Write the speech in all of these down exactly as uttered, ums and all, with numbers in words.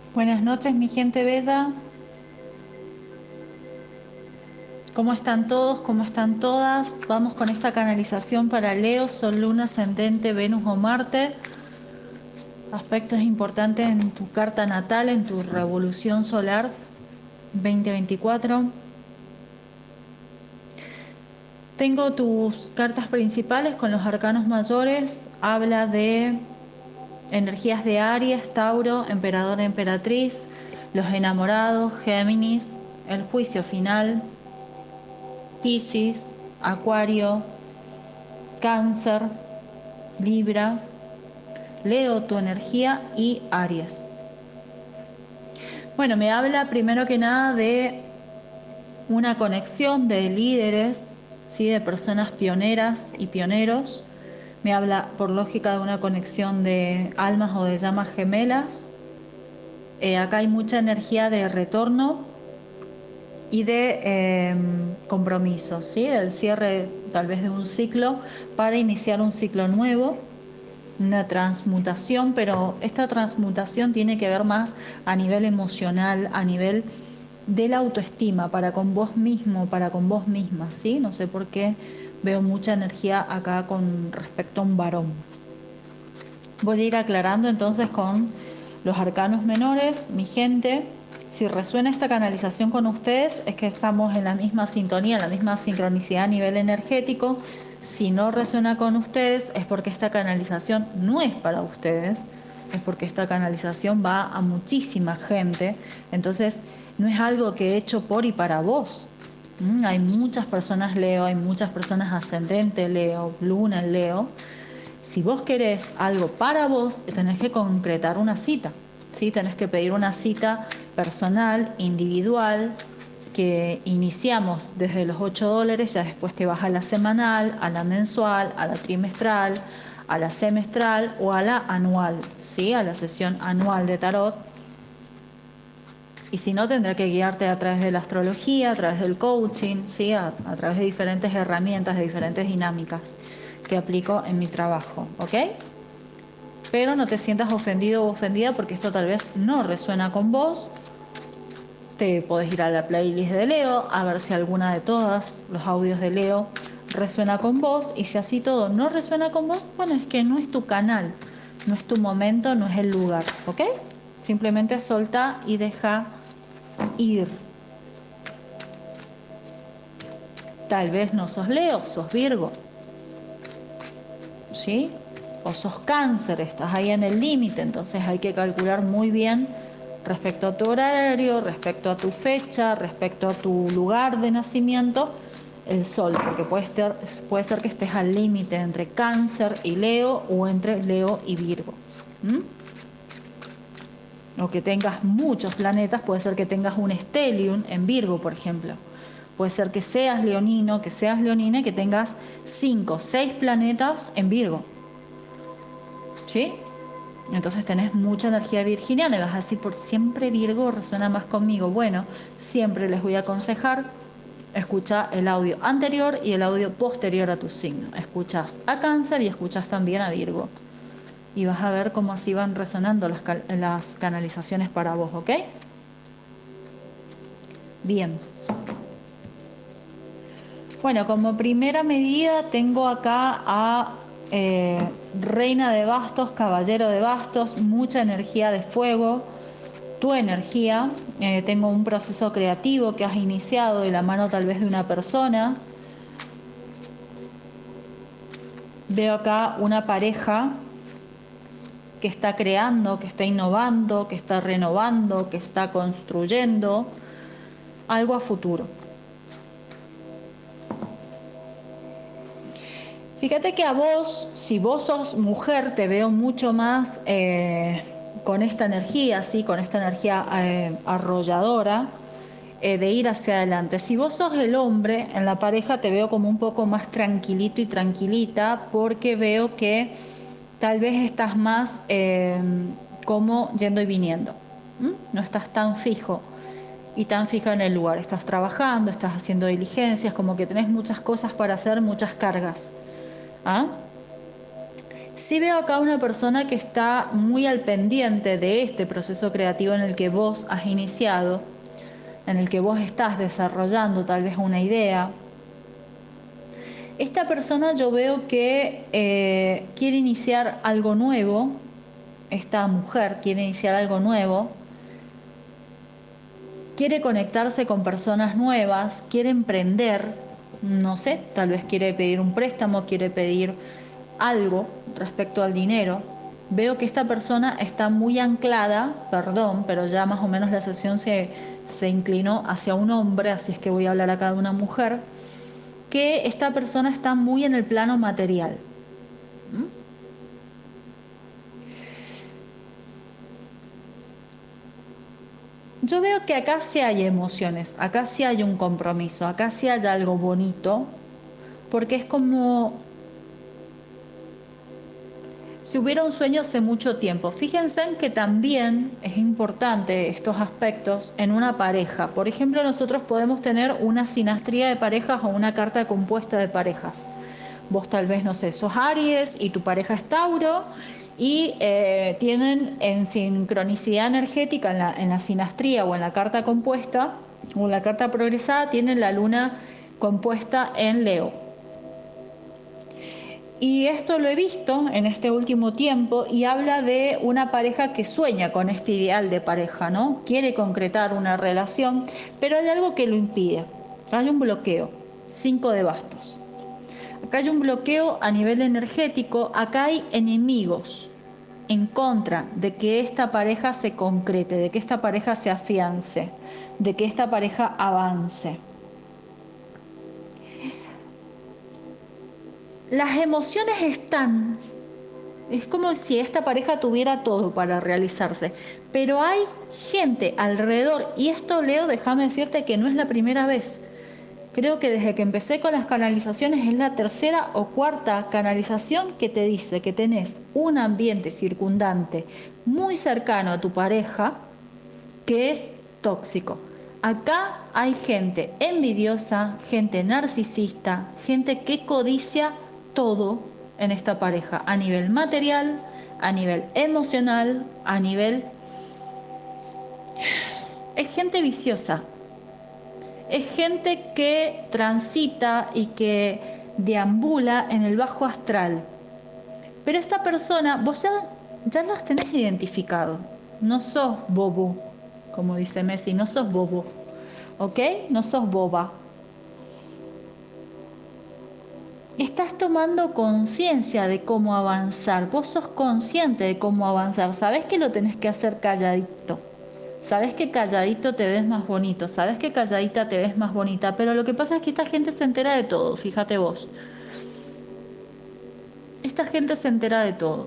Buenas noches, mi gente bella. ¿Cómo están todos? ¿Cómo están todas? Vamos con esta canalización para Leo, Sol, Luna, Ascendente, Venus o Marte. Aspectos importantes en tu carta natal, en tu revolución solar veinte veinticuatro. Tengo tus cartas principales con los arcanos mayores. Habla de energías de Aries, Tauro, Emperador, Emperatriz, los enamorados, Géminis, el juicio final, Piscis, Acuario, Cáncer, Libra, Leo, tu energía y Aries. Bueno, me habla primero que nada de una conexión de líderes, ¿sí? De personas pioneras y pioneros. Me habla por lógica de una conexión de almas o de llamas gemelas. Eh, acá hay mucha energía de retorno y de eh, compromiso, ¿sí? El cierre tal vez de un ciclo para iniciar un ciclo nuevo, una transmutación, pero esta transmutación tiene que ver más a nivel emocional, a nivel de la autoestima, para con vos mismo, para con vos misma, ¿sí? No sé por qué veo mucha energía acá con respecto a un varón. Voy a ir aclarando entonces con los arcanos menores, mi gente. Si resuena esta canalización con ustedes, es que estamos en la misma sintonía, en la misma sincronicidad a nivel energético. Si no resuena con ustedes, es porque esta canalización no es para ustedes, es porque esta canalización va a muchísima gente. Entonces, no es algo que he hecho por y para vos. ¿Mm? Hay muchas personas Leo, hay muchas personas ascendente Leo, Luna en Leo. Si vos querés algo para vos, tenés que concretar una cita, ¿sí? Tenés que pedir una cita personal, individual, que iniciamos desde los ocho dólares, ya después te vas a la semanal, a la mensual, a la trimestral, a la semestral o a la anual, ¿sí? A la sesión anual de tarot. Y si no, tendrá que guiarte a través de la astrología, a través del coaching, ¿sí? a, a través de diferentes herramientas, de diferentes dinámicas que aplico en mi trabajo, ¿ok? Pero no te sientas ofendido o ofendida porque esto tal vez no resuena con vos. Te podés ir a la playlist de Leo a ver si alguna de todas los audios de Leo resuena con vos, y si así todo no resuena con vos, bueno, es que no es tu canal, no es tu momento, no es el lugar, ¿ok? Simplemente solta y deja ir. Tal vez no sos Leo, sos Virgo, ¿sí? O sos Cáncer, estás ahí en el límite, entonces hay que calcular muy bien respecto a tu horario, respecto a tu fecha, respecto a tu lugar de nacimiento, el sol, porque puede ser, puede ser que estés al límite entre Cáncer y Leo o entre Leo y Virgo. ¿Mm? O que tengas muchos planetas, puede ser que tengas un stellium en Virgo, por ejemplo. Puede ser que seas leonino, que seas leonina y que tengas cinco, seis planetas en Virgo. ¿Sí? Entonces tenés mucha energía virginiana y vas a decir, por siempre Virgo resuena más conmigo. Bueno, siempre les voy a aconsejar, escucha el audio anterior y el audio posterior a tu signo. Escuchas a Cáncer y escuchas también a Virgo. Y vas a ver cómo así van resonando las, las canalizaciones para vos, ¿ok? Bien. Bueno, como primera medida tengo acá a eh, Reina de Bastos, Caballero de Bastos, mucha energía de fuego, tu energía. Eh, tengo un proceso creativo que has iniciado de la mano tal vez de una persona. Veo acá una pareja que está creando, que está innovando, que está renovando, que está construyendo algo a futuro. Fíjate que a vos, si vos sos mujer, te veo mucho más eh, con esta energía, ¿sí? Con esta energía eh, arrolladora eh, de ir hacia adelante. Si vos sos el hombre, en la pareja te veo como un poco más tranquilito y tranquilita, porque veo que tal vez estás más eh, como yendo y viniendo. ¿Mm? No estás tan fijo y tan fija en el lugar. Estás trabajando, estás haciendo diligencias, como que tenés muchas cosas para hacer, muchas cargas. ¿Ah? Sí veo acá una persona que está muy al pendiente de este proceso creativo en el que vos has iniciado, en el que vos estás desarrollando tal vez una idea. Esta persona yo veo que eh, quiere iniciar algo nuevo, esta mujer quiere iniciar algo nuevo, quiere conectarse con personas nuevas, quiere emprender, no sé, tal vez quiere pedir un préstamo, quiere pedir algo respecto al dinero. Veo que esta persona está muy anclada, perdón, pero ya más o menos la sesión se, se inclinó hacia un hombre, así es que voy a hablar acá de una mujer, que esta persona está muy en el plano material. Yo veo que acá sí hay emociones, acá sí hay un compromiso, acá sí hay algo bonito, porque es como si hubiera un sueño hace mucho tiempo. Fíjense en que también es importante estos aspectos en una pareja. Por ejemplo, nosotros podemos tener una sinastría de parejas o una carta compuesta de parejas. Vos tal vez, no sé, sos Aries y tu pareja es Tauro y eh, tienen en sincronicidad energética en la, en la sinastría o en la carta compuesta o en la carta progresada, tienen la luna compuesta en Leo. Y esto lo he visto en este último tiempo y habla de una pareja que sueña con este ideal de pareja, ¿no? Quiere concretar una relación, pero hay algo que lo impide. Hay un bloqueo. Cinco de bastos. Acá hay un bloqueo a nivel energético, acá hay enemigos en contra de que esta pareja se concrete, de que esta pareja se afiance, de que esta pareja avance. Las emociones están. Es como si esta pareja tuviera todo para realizarse. Pero hay gente alrededor, y esto, Leo, déjame decirte que no es la primera vez. Creo que desde que empecé con las canalizaciones es la tercera o cuarta canalización que te dice que tenés un ambiente circundante muy cercano a tu pareja que es tóxico. Acá hay gente envidiosa, gente narcisista, gente que codicia todo en esta pareja, a nivel material, a nivel emocional, a nivel... Es gente viciosa, es gente que transita y que deambula en el bajo astral. Pero esta persona, vos ya, ya las tenés identificado. No sos bobo, como dice Messi, no sos bobo. ¿Ok? No sos boba. Estás tomando conciencia de cómo avanzar. Vos sos consciente de cómo avanzar. Sabés que lo tenés que hacer calladito. Sabés que calladito te ves más bonito. Sabés que calladita te ves más bonita. Pero lo que pasa es que esta gente se entera de todo. Fíjate vos. Esta gente se entera de todo.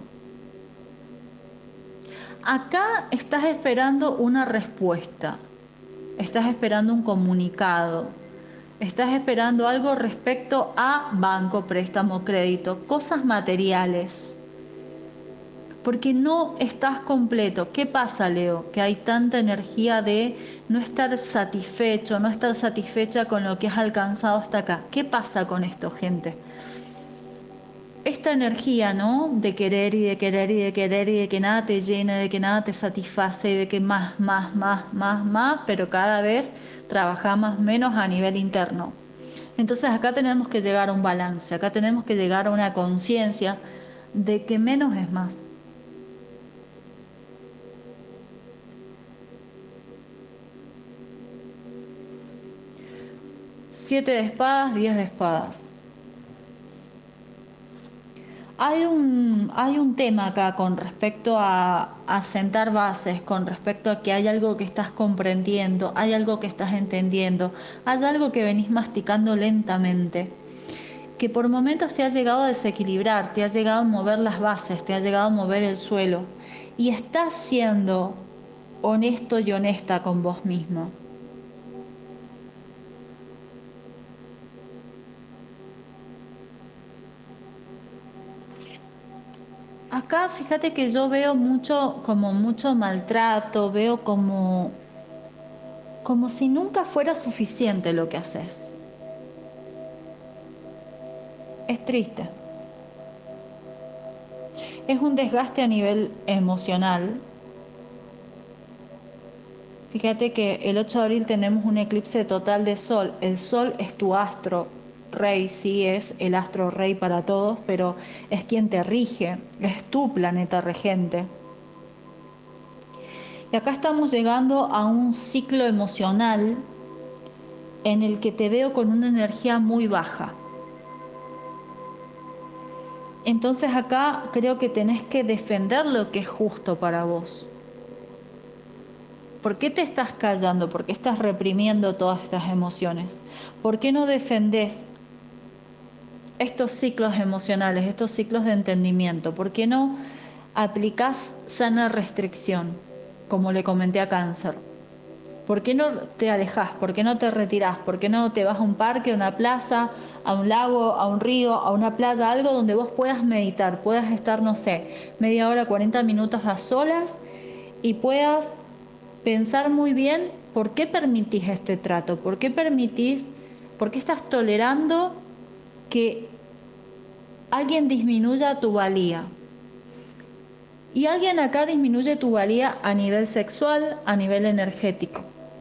Acá estás esperando una respuesta. Estás esperando un comunicado. Estás esperando algo respecto a banco, préstamo, crédito, cosas materiales. Porque no estás completo. ¿Qué pasa, Leo? Que hay tanta energía de no estar satisfecho, no estar satisfecha con lo que has alcanzado hasta acá. ¿Qué pasa con esto, gente? Esta energía, ¿no? De querer y de querer y de querer y de que nada te llene, de que nada te satisface y de que más, más, más, más, más, pero cada vez trabajamos menos a nivel interno. Entonces acá tenemos que llegar a un balance, acá tenemos que llegar a una conciencia de que menos es más. Siete de espadas, diez de espadas. Hay un, hay un tema acá con respecto a, a sentar bases, con respecto a que hay algo que estás comprendiendo, hay algo que estás entendiendo, hay algo que venís masticando lentamente, que por momentos te ha llegado a desequilibrar, te ha llegado a mover las bases, te ha llegado a mover el suelo, y estás siendo honesto y honesta con vos mismo. Acá fíjate que yo veo mucho, como mucho maltrato, veo como como si nunca fuera suficiente lo que haces. Es triste. Es un desgaste a nivel emocional. Fíjate que el ocho de abril tenemos un eclipse total de sol. El sol es tu astro rey, sí es el astro rey para todos, pero es quien te rige, es tu planeta regente. Y acá estamos llegando a un ciclo emocional en el que te veo con una energía muy baja. Entonces acá creo que tenés que defender lo que es justo para vos. ¿Por qué te estás callando? ¿Por qué estás reprimiendo todas estas emociones? ¿Por qué no defendés estos ciclos emocionales, estos ciclos de entendimiento? ¿Por qué no aplicás sana restricción, como le comenté a Cáncer? ¿Por qué no te alejás? ¿Por qué no te retirás? ¿Por qué no te vas a un parque, a una plaza, a un lago, a un río, a una playa, algo donde vos puedas meditar, puedas estar, no sé, media hora, cuarenta minutos a solas y puedas pensar muy bien por qué permitís este trato, por qué permitís, por qué estás tolerando que alguien disminuya tu valía? Y alguien acá disminuye tu valía a nivel sexual, a nivel energético.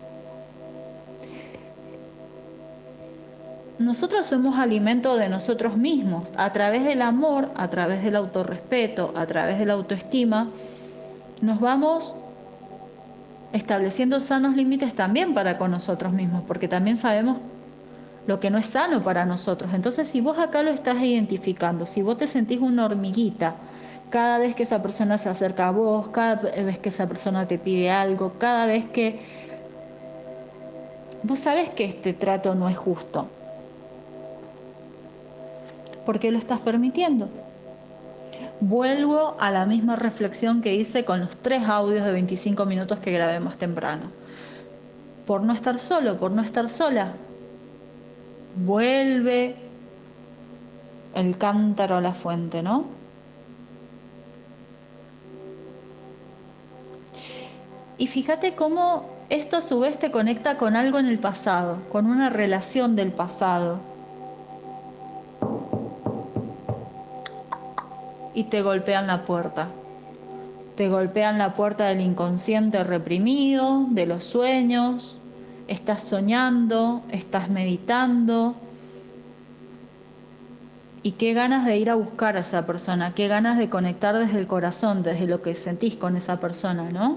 Nosotros somos alimento de nosotros mismos. A través del amor, a través del autorrespeto, a través de la autoestima, nos vamos estableciendo sanos límites también para con nosotros mismos, porque también sabemos lo que no es sano para nosotros. Entonces, si vos acá lo estás identificando, si vos te sentís una hormiguita cada vez que esa persona se acerca a vos, cada vez que esa persona te pide algo, cada vez que vos sabés que este trato no es justo, ¿por qué lo estás permitiendo? Vuelvo a la misma reflexión que hice con los tres audios de veinticinco minutos que grabé más temprano. Por no estar solo, por no estar sola, vuelve el cántaro a la fuente, ¿no? Y fíjate cómo esto a su vez te conecta con algo en el pasado, con una relación del pasado. Y te golpean la puerta. Te golpean la puerta del inconsciente reprimido, de los sueños. Estás soñando, estás meditando. Y qué ganas de ir a buscar a esa persona, qué ganas de conectar desde el corazón, desde lo que sentís con esa persona, ¿no?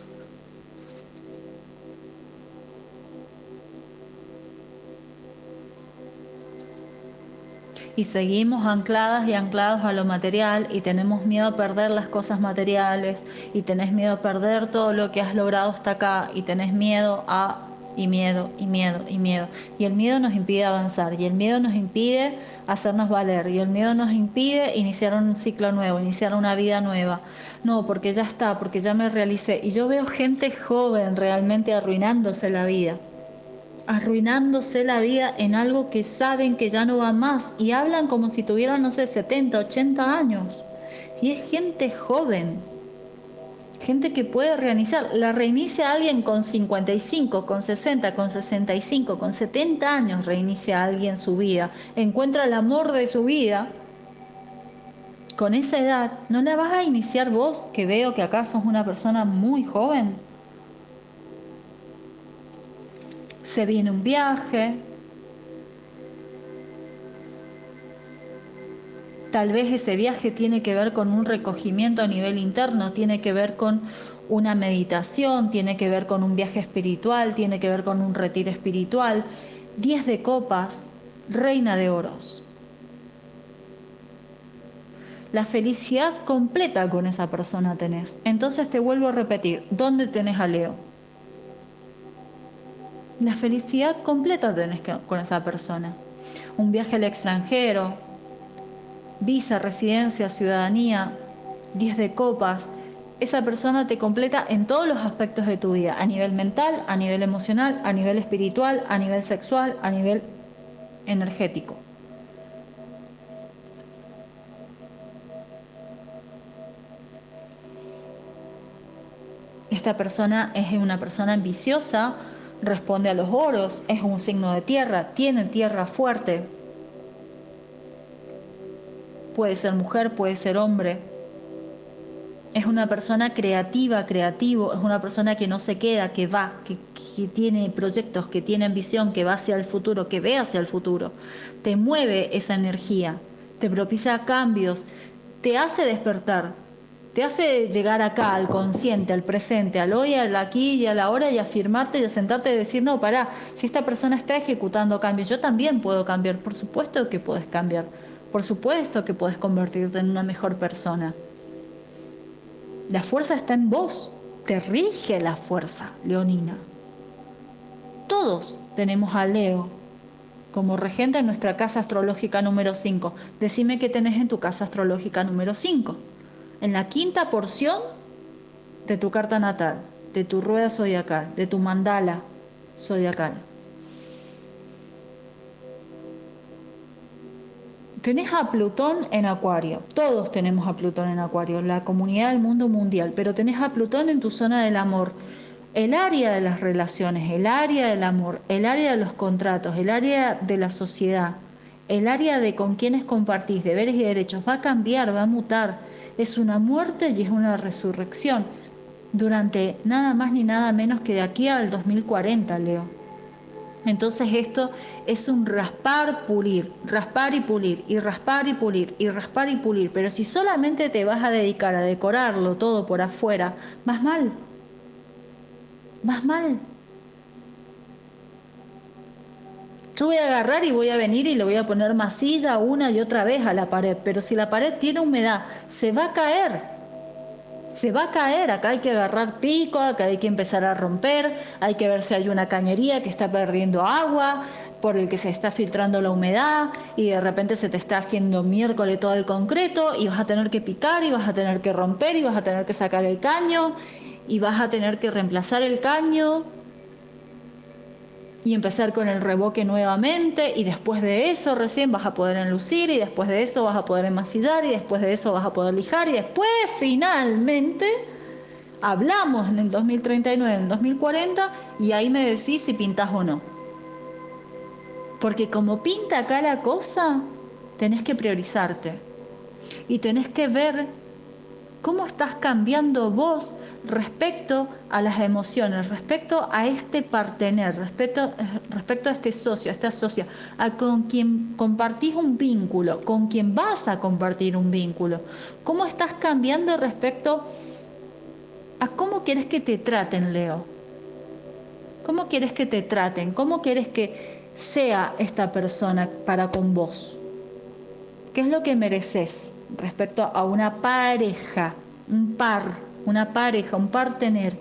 Y seguimos ancladas y anclados a lo material y tenemos miedo a perder las cosas materiales y tenés miedo a perder todo lo que has logrado hasta acá y tenés miedo a y miedo y miedo y miedo y el miedo nos impide avanzar y el miedo nos impide hacernos valer y el miedo nos impide iniciar un ciclo nuevo, iniciar una vida nueva. No, porque ya está, porque ya me realicé. Y yo veo gente joven realmente arruinándose la vida, arruinándose la vida en algo que saben que ya no va más y hablan como si tuvieran, no sé, setenta, ochenta años. Y es gente joven, gente que puede reiniciar. La reinicia alguien con cincuenta y cinco, con sesenta, con sesenta y cinco, con setenta años, reinicia alguien su vida, encuentra el amor de su vida. Con esa edad, ¿no la vas a iniciar vos, que veo que acá sos una persona muy joven? Se viene un viaje. Tal vez ese viaje tiene que ver con un recogimiento a nivel interno, tiene que ver con una meditación, tiene que ver con un viaje espiritual, tiene que ver con un retiro espiritual. Diez de copas, reina de oros. La felicidad completa con esa persona tenés. Entonces te vuelvo a repetir, ¿dónde tenés a Leo? La felicidad completa tenés con esa persona. Un viaje al extranjero, visa, residencia, ciudadanía, diez de copas. Esa persona te completa en todos los aspectos de tu vida, a nivel mental, a nivel emocional, a nivel espiritual, a nivel sexual, a nivel energético. Esta persona es una persona ambiciosa, responde a los oros, es un signo de tierra, tiene tierra fuerte. Puede ser mujer, puede ser hombre. Es una persona creativa, creativo, es una persona que no se queda, que va, que, que tiene proyectos, que tiene ambición, que va hacia el futuro, que ve hacia el futuro. Te mueve esa energía, te propicia cambios, te hace despertar, te hace llegar acá, al consciente, al presente, al hoy, al aquí y a la hora, y afirmarte y a sentarte y decir, no, pará, si esta persona está ejecutando cambios, yo también puedo cambiar. Por supuesto que puedes cambiar, por supuesto que puedes convertirte en una mejor persona. La fuerza está en vos, te rige la fuerza, leonina. Todos tenemos a Leo como regente en nuestra casa astrológica número cinco. Decime qué tenés en tu casa astrológica número cinco. En la quinta porción de tu carta natal, de tu rueda zodiacal, de tu mandala zodiacal. Tenés a Plutón en Acuario, todos tenemos a Plutón en Acuario, la comunidad del mundo mundial, pero tenés a Plutón en tu zona del amor, el área de las relaciones, el área del amor, el área de los contratos, el área de la sociedad, el área de con quienes compartís deberes y derechos, va a cambiar, va a mutar, es una muerte y es una resurrección, durante nada más ni nada menos que de aquí al dos mil cuarenta, Leo. Entonces esto es un raspar, pulir, raspar y pulir, y raspar y pulir, y raspar y pulir. Pero si solamente te vas a dedicar a decorarlo todo por afuera, más mal, más mal. Yo voy a agarrar y voy a venir y le voy a poner masilla una y otra vez a la pared, pero si la pared tiene humedad, se va a caer. Se va a caer, acá hay que agarrar pico, acá hay que empezar a romper, hay que ver si hay una cañería que está perdiendo agua, por el que se está filtrando la humedad y de repente se te está haciendo miércoles todo el concreto y vas a tener que picar y vas a tener que romper y vas a tener que sacar el caño y vas a tener que reemplazar el caño y empezar con el revoque nuevamente, y después de eso recién vas a poder enlucir, y después de eso vas a poder enmasillar, y después de eso vas a poder lijar, y después finalmente hablamos en el dos mil treinta y nueve, en el dos mil cuarenta, y ahí me decís si pintás o no. Porque como pinta acá la cosa, tenés que priorizarte y tenés que ver cómo estás cambiando vos respecto a las emociones, respecto a este partener, respecto, respecto a este socio, a esta socia, a con quien compartís un vínculo, con quien vas a compartir un vínculo. ¿Cómo estás cambiando respecto a cómo quieres que te traten, Leo? ¿Cómo quieres que te traten? ¿Cómo quieres que sea esta persona para con vos? ¿Qué es lo que mereces respecto a una pareja, un par, una pareja, un partener?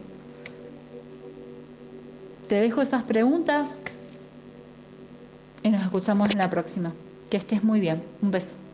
Te dejo esas preguntas y nos escuchamos en la próxima. Que estés muy bien. Un beso.